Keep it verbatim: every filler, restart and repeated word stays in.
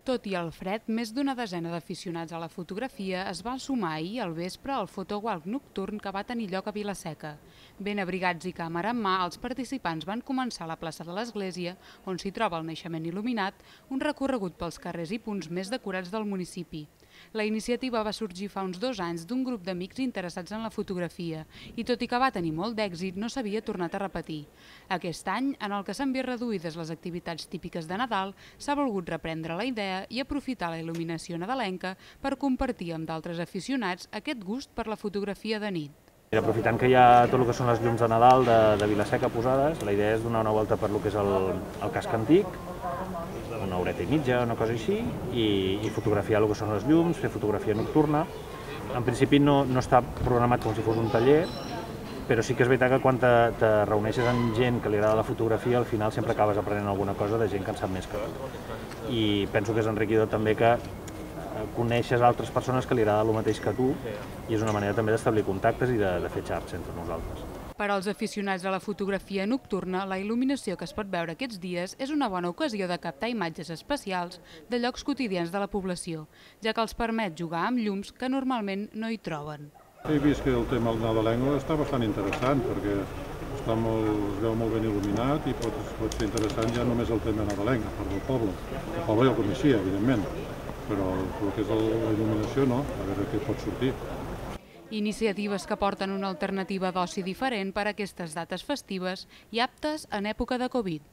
Tot i el fred, més d'una desena d'aficionats a la fotografia es van sumar ahir al vespre al fotowalk nocturn que va tenir lloc a Vila-seca. Ben abrigats i càmera en mà, els participants van començar a la plaça de l'Església, on s'hi troba el naixement il·luminat, un recorregut pels carrers i punts més decorats del municipi. La iniciativa va sorgir fa uns dos anys d'un grup d'amics interessats en la fotografia i, tot i que va tenir molt d'èxit, no s'havia tornat a repetir. Aquest any, en el que s'han vist reduïdes les activitats típiques de Nadal, s'ha volgut reprendre la idea i aprofitar la il·luminació nadalenca per compartir amb d'altres aficionats aquest gust per la fotografia de nit. Aprofitant que hi ha tot el que són les llums de Nadal de, de Vila-seca posades, la idea és donar una volta per lo que és el, el casc antic, una horeta i mitja, una cosa així, i, i fotografiar el que són les llums, fer fotografia nocturna. En principi no, no està programat com si fos un taller, però sí que és veritat que quan te, te reuneixes amb gent que li agrada la fotografia, al final sempre acabes aprenent alguna cosa de gent que en sap més que tu. I penso que és enriquidor també que coneixes altres persones que li agrada el mateix que tu i és una manera també d'establir contactes i de, de fer xarxa entre nosaltres. Per als aficionats a la fotografia nocturna, la il·luminació que es pot veure aquests dies és una bona ocasió de captar imatges especials de llocs quotidians de la població, ja que els permet jugar amb llums que normalment no hi troben. He vist que el tema nadalenc està bastant interessant perquè està molt, es veu molt ben il·luminat i pot, pot ser interessant ja només el tema nadalenc, a part del poble. El poble ja el coneixia, evidentment, però el que és la il·luminació no, a veure què pot sortir. Iniciatives que porten una alternativa d'oci diferent per a aquestes dates festives i aptes en època de Covid.